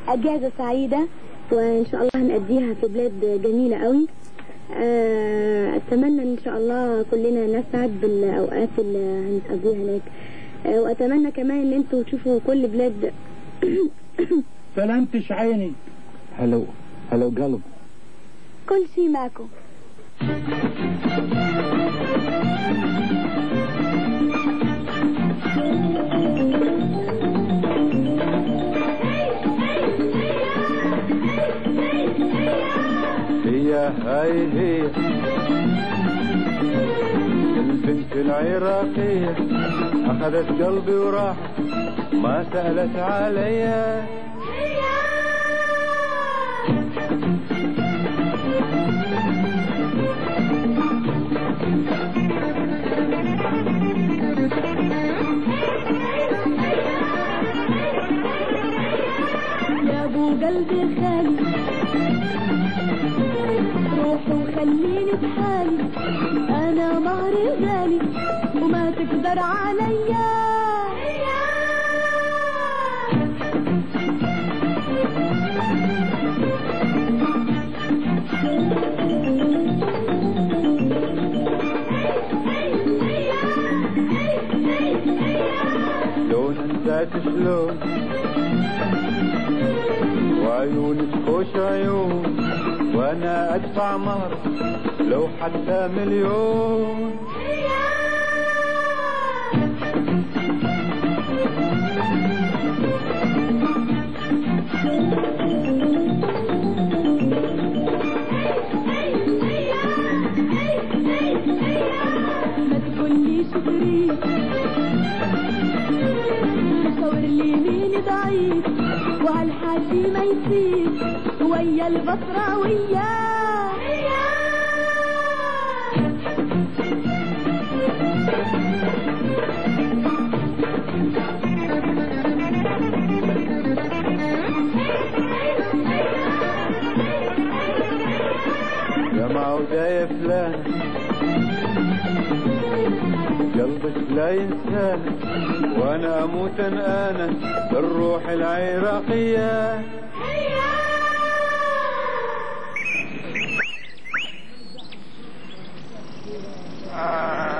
اجازة سعيدة وان شاء الله نقضيها في بلاد جميلة قوي. اتمنى ان شاء الله كلنا نسعد بالاوقات اللي هنقضيها هناك، واتمنى كمان ان انتوا تشوفوا كل بلاد. سلامتش عيني. هلو قلب. كل شيء معكم. هي البنت العراقية أخذت قلبي وراحت ما سألت عليا. يا ابو قلبي خالي روح وخليني بحالي، انا مهري غالي وما تقدر عليا. لون انساك شلون وعيونك خوش عيون، وانا ادفع مهر لو حتى مليون. ما تقوليش تريد تصور لي مين ضعيف وهالحكي ما يصير ويا البصرة وياه. يا معودة يا فلان قلبك لا ينساه، وانا اموت انا بالروح العراقية.